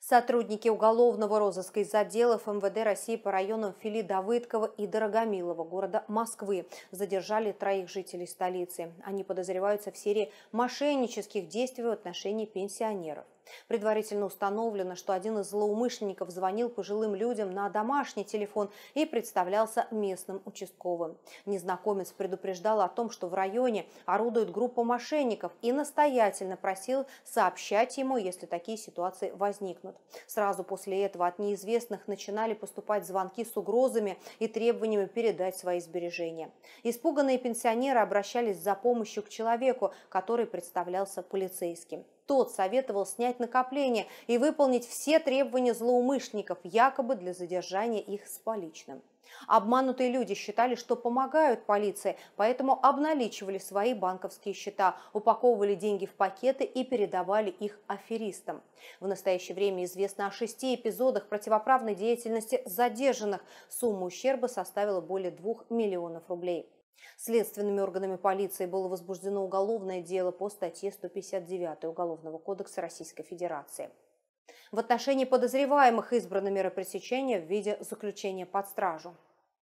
Сотрудники уголовного розыска из отделов МВД России по районам Фили-Давыдкова и Дорогомилово города Москвы задержали 3 жителей столицы. Они подозреваются в серии мошеннических действий в отношении пенсионеров. Предварительно установлено, что один из злоумышленников звонил пожилым людям на домашний телефон и представлялся местным участковым. Незнакомец предупреждал о том, что в районе орудует группа мошенников, и настоятельно просил сообщать ему, если такие ситуации возникнут. Сразу после этого от неизвестных начинали поступать звонки с угрозами и требованиями передать свои сбережения. Испуганные пенсионеры обращались за помощью к человеку, который представлялся полицейским. Тот советовал снять накопление и выполнить все требования злоумышленников, якобы для задержания их с поличным. Обманутые люди считали, что помогают полиции, поэтому обналичивали свои банковские счета, упаковывали деньги в пакеты и передавали их аферистам. В настоящее время известно о 6 эпизодах противоправной деятельности задержанных. Сумма ущерба составила более 2 миллионов рублей. Следственными органами полиции было возбуждено уголовное дело по статье 159 Уголовного кодекса Российской Федерации. В отношении подозреваемых избраны меры пресечения в виде заключения под стражу.